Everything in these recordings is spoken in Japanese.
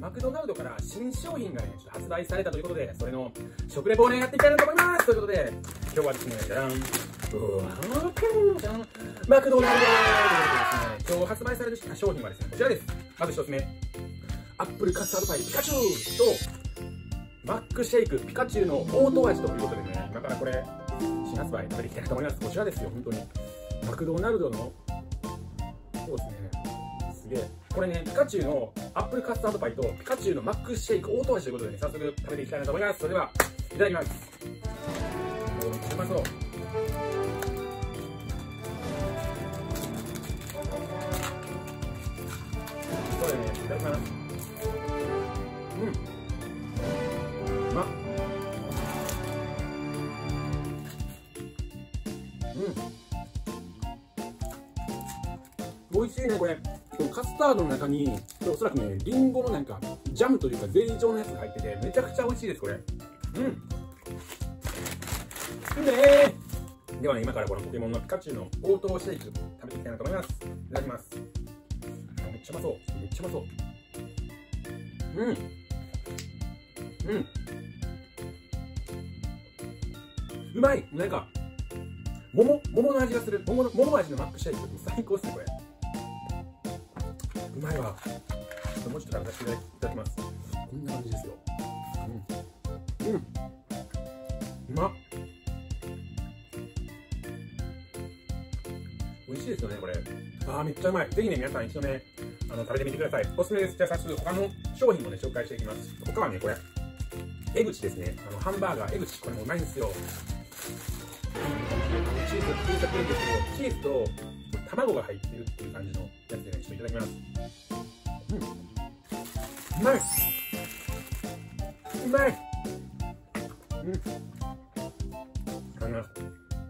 マクドナルドから新商品がね、ちょっと発売されたということで、それの食レポをね、やっていきたいなと思います。ということで、今日はですね、じゃらん。マクドナルドということでですね、今日発売される商品はですね、こちらです。まず一つ目、アップルカスタードパイピカチュウと、マックシェイクピカチュウのオート味ということでね、今からこれ、新発売食べていきたいと思います。こちらですよ、本当に。マクドナルドの、そうですね、すげえ。これね、ピカチュウのアップルカスタードパイとピカチュウのマックシェイクオート味ということでね、早速食べていきたいなと思います。それでは、いただきます。おー、めっちゃうまそう。これね、いただきます。うん。うまっ。美味しいね、これ。カスタードの中に、おそらくね、リンゴのなんか、ジャムというか、ゼリー状のやつが入ってて、めちゃくちゃ美味しいです、これ。ではね、今からこのポケモンのピカチュウのオートシェイク食べていきたいなと思います。いただきます。めっちゃうまそう。めっちゃうまそう。うまい。なんか、桃の味がする。桃味のマックシェイク。最高っすね、これ。うまいわ。もうちょっと食べさせていただきます。こんな感じですよ。うまっ。美味しいですよね、これ。めっちゃうまい。ぜひね、皆さん一度ね、食べてみてください。おすすめです。じゃあ早速、他の商品もね、紹介していきます。他はね、これ、江口ですね。ハンバーガー、江口。これもうまいんですよ。チーズついちゃってるんですけど、チーズと卵が入ってるっていう感じのやつでね、ちょっといただきます。うまい。うまい。いただきます。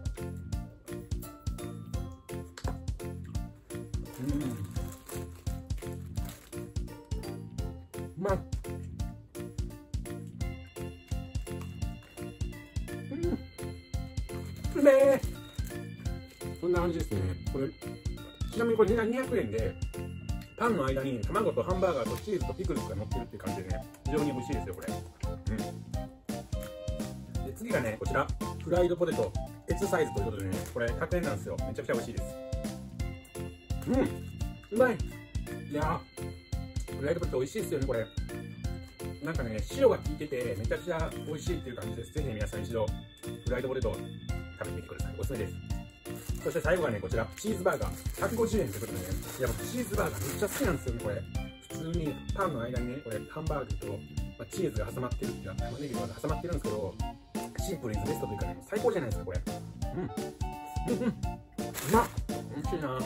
うまい。うめえ。こんな感じですね。これ、ちなみにこれ200円で、パンの間に卵とハンバーガーとチーズとピクルスが乗ってるっていう感じでね、非常に美味しいですよ、これ。で、次がね、こちら、フライドポテト S サイズということでね、これ100円なんですよ。めちゃくちゃ美味しいです。うまい。いやー、フライドポテト美味しいですよね、これ。なんかね、塩が効いてて、めちゃくちゃ美味しいっていう感じです。ぜひね、皆さん一度、フライドポテト食べてみてください。おすすめです。そして最後がね、こちら、チーズバーガー。150円ということでね、いや、僕チーズバーガーめっちゃ好きなんですよね、これ。普通にパンの間にね、これ、ハンバーグと、チーズが挟まってるっていうか、玉ねぎとかが挟まってるんですけど、シンプルイズベストというかね、最高じゃないですか、これ。うまっ。美味しいな。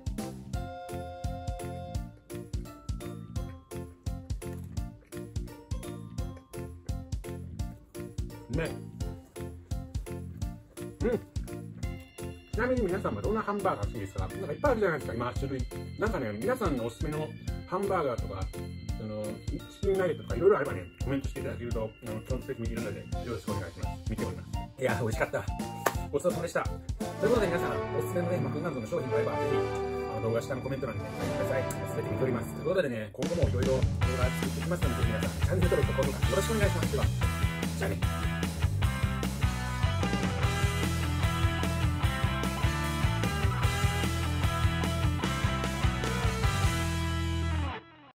ね。ちなみに皆さんはどんなハンバーガー好きですか？なんかいっぱいあるじゃないですか、今種類。なんかね、皆さんのおすすめのハンバーガーとか、チキンナゲットとかいろいろあればね、コメントしていただけると、基本的に見るので、よろしくお願いします。見ております。いやー、美味しかった。ごちそうさまでした。ということで皆さん、おすすめのね、マクドナルドの商品があれば、ぜひ、動画下のコメント欄にね、書いてください。すべて見ております。ということでね、今後もいろいろ動画作っていきますので、ぜひ皆さん、チャンネル登録と高評価よろしくお願いします。では、じゃあね。